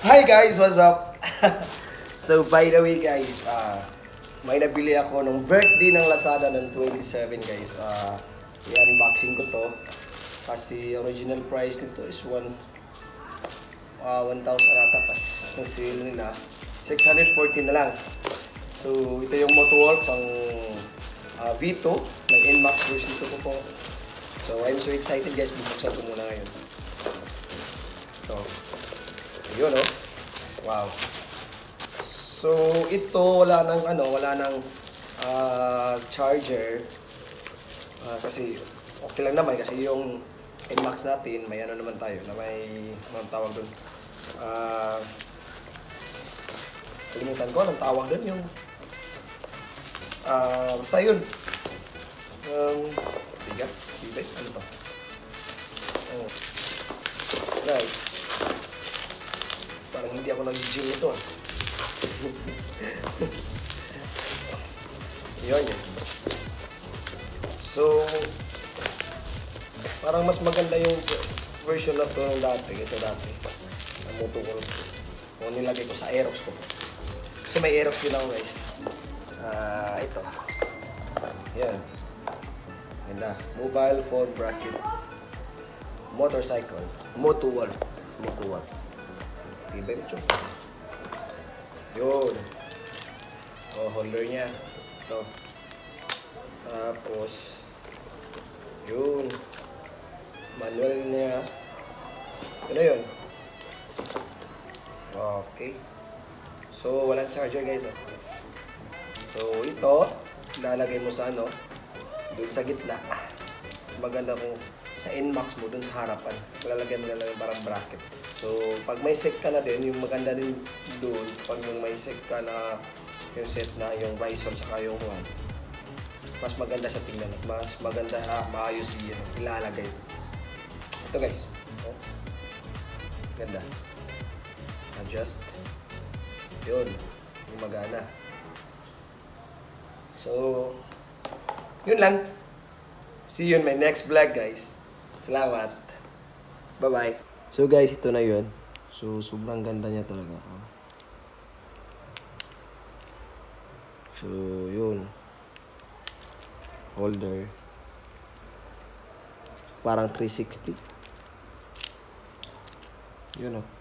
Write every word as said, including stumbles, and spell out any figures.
Hi guys, what's up? So by the way guys, uh, may nabili ako nung birthday ng Lazada ng twenty-seven guys. Uh, i-unboxing ko to. Kasi original price nito is one thousand ata. Pas ng sale nila, six hundred fourteen na lang. So ito yung Motowolf ang uh, V two ng N MAX version ito po po. So I'm so excited guys, bubuksan ko muna ngayon. So, yun oh. Wow. So ito wala nang ano, wala nang uh, charger. Uh, kasi okay lang naman kasi yung N MAX natin may ano naman tayo na may anong tawag doon. Ah uh, kalimutan ko anong tawag doon yung ah uh, basta yun. Um, bigas, bigas, ano to? Oh. Guys. Parang hindi ako nag-gym ito ah. Yun yun. So, parang mas maganda yung version na ito ng dati kaysa dati. Ang Motowolf. Kung nilagay ko sa Aerox ko. Kasi may Aerox din ako guys. Ah, uh, ito. Yan. Ganda. Mobile phone bracket. Motorcycle. Motowolf. Motowolf. Tibay mo chok. Yun. O, holder niya. Ito. Tapos, yun. Manual niya. Ano yun? Okay. So, walang charger guys. Oh. So, ito, lalagay mo sa ano, dun sa gitna. Maganda kung sa N MAX mo, dun sa harapan. Lalagyan mo na lang yung parang bracket. So, pag may set ka na din, yung maganda din dun, pag may set ka na yung set na yung visor tsaka yung one, mas maganda siya tingnan at mas maganda, ah, maayos din ilalagay. Ito guys. Oh. Ganda. Adjust. Yun. Yung magana. So, yun lang. See you in my next vlog guys. Salamat. Bye-bye. So guys, ito na yun. So, sobrang ganda niya talaga. So, yun. Holder. Parang three sixty. Yun o.